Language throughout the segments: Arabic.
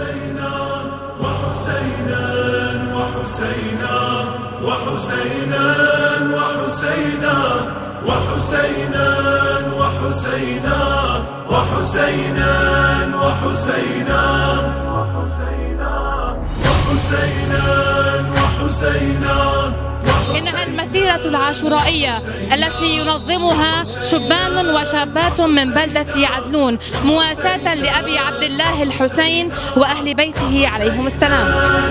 وحسينا وحسينا وحسينا وحسينا وحسينا وحسينا وحسينا وحسينا وحسينا وحسينا وحسينا. إنها المسيرة العاشورائية التي ينظمها شبان وشابات من بلدة عدلون مواساة لأبي عبد الله الحسين وأهل بيته عليهم السلام.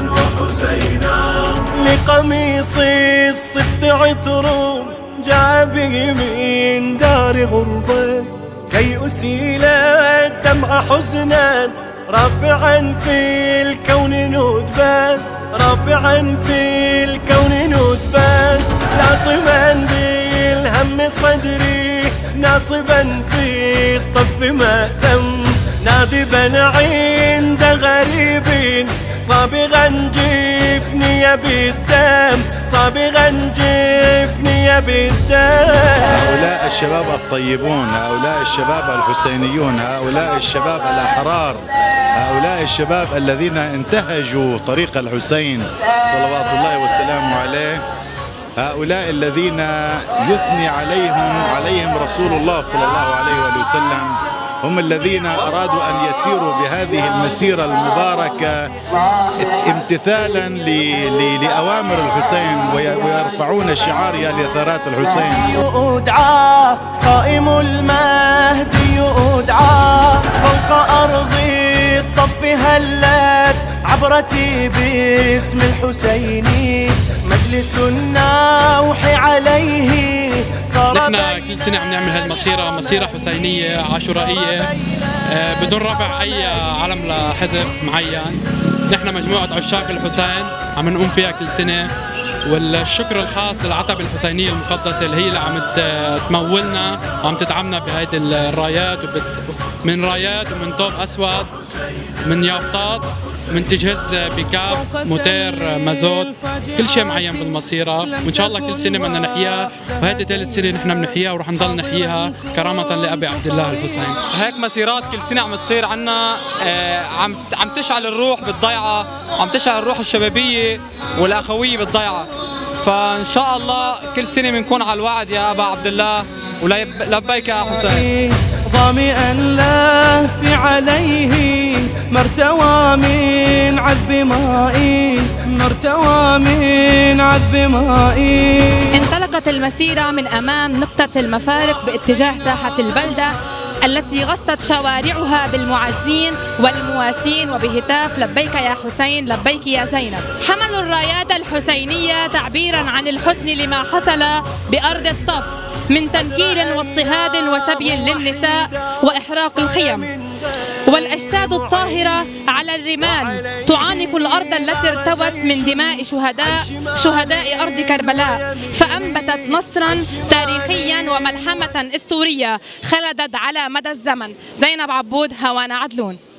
لقميص الصدق عطر جاء به من دار غربة كي أسيل الدمع حزنا رافعا في الكون ندبان رافعا في الكون ندبان لاطما بالهم صدري ناصبا في الطف مأتم نادبا عند غريب صابغا جفني بالدم صابغا جفني بالدم. هؤلاء الشباب الطيبون، هؤلاء الشباب الحسينيون، هؤلاء الشباب الأحرار، هؤلاء الشباب الذين انتهجوا طريق الحسين صلوات الله وسلامه عليه، هؤلاء الذين يثني عليهم رسول الله صلى الله عليه وسلم، هم الذين أرادوا أن يسيروا بهذه المسيرة المباركة امتثالا لأوامر الحسين ويرفعون شعار يا لثارات الحسين. يدعى قائم المهدي يدعى فوق أرض الطف هلت عبرتي باسم الحسين مجلس النوح عليه. نحن كل سنة عم نعمل هالمسيرة، مسيرة حسينية عاشورائية بدون رفع أي علم لحزب معين. نحن مجموعة عشاق الحسين عم نقوم فيها كل سنة، والشكر الخاص للعتبة الحسينية المقدسة اللي هي اللي عم تمولنا وعم تدعمنا بهيدي الرايات من رايات ومن طوب أسود من يافطات من تجهيز بيكاب موتير مازوت كل شيء معين بالمسيرة، وإن شاء الله كل سنة بدنا نحييها، وهذه ثالث سنة نحن بنحييها ورح نضل نحييها كرامة لأبي عبد الله الحسين. هيك مسيرات كل سنة عم تصير عنا، عم تشعل الروح بالضيعة، عم تشعل الروح الشبابية والأخوية بالضيعة، فإن شاء الله كل سنة بنكون على الوعد يا أبا عبد الله ولبيك يا حسين. ظامئا لافي عليه مرتوى من عذب مائي مرتوى من عذب مائي. انطلقت المسيرة من أمام نقطة المفارق باتجاه ساحة البلدة التي غصت شوارعها بالمعزين والمواسين وبهتاف لبيك يا حسين لبيك يا زينب. حملوا الرايات الحسينية تعبيرا عن الحزن لما حصل بأرض الطف من تنكيل واضطهاد وسبي للنساء وإحراق الخيم، والأجساد الطاهرة على الرمال تعانق الأرض التي ارتوت من دماء شهداء أرض كربلاء، فأنبتت نصرا تاريخيا وملحمة أسطورية خلدت على مدى الزمن. زينب عبود، هوانا عدلون.